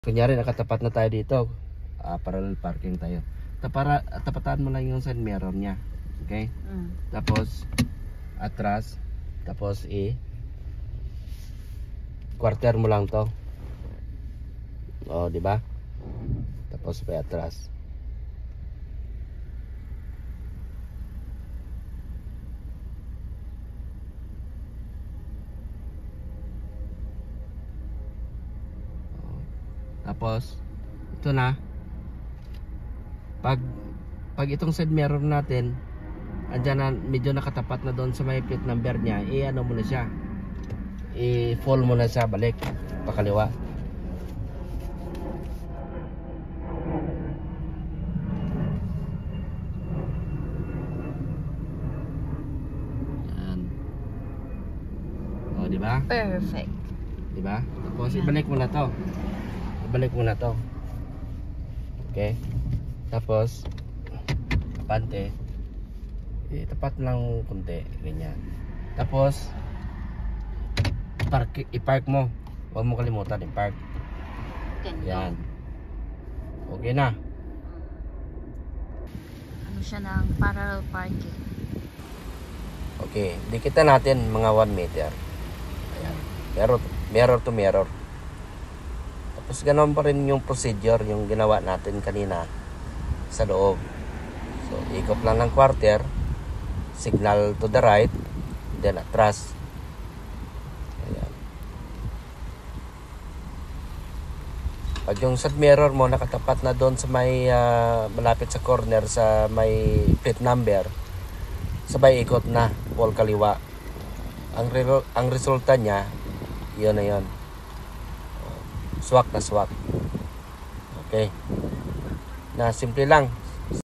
Kunyari nakatapat na tayo dito, parallel parking tayo. Tapatan mo lang yung side mirror niya. Okay? Tapos atras, tapos quarter mo lang to. Oh, di ba? Tapos pa atras. Tapos ito na. Pag itong side mirror natin andyan na, medyo nakatapat na doon sa may plate number niya, ano mo na siya, i-fall mo na siya balik pakaliwa. Yan. O, di ba? Perfect. Di ba? Tapos ibalik mo na to. Ibalik mo na to. Okay? Tapos kapante, tapat lang kunti, ganyan. Tapos i-park mo. Huwag mo kalimutan i-park. Yan. Okay na. Ano siya ng parallel parking. Okay, dikitan natin mga 1 meter. Ayan. Mirror to mirror. Tapos ganoon pa rin yung procedure yung ginawa natin kanina sa loob. So, ikot lang ng quarter, signal to the right, then atras. Ayan. Pag yung side mirror mo nakatapat na doon sa may malapit sa corner sa may plate number, sabay ikot na, wall kaliwa. Ang resulta niya, yun na yun. Swak na swak. Okay. Na simple lang.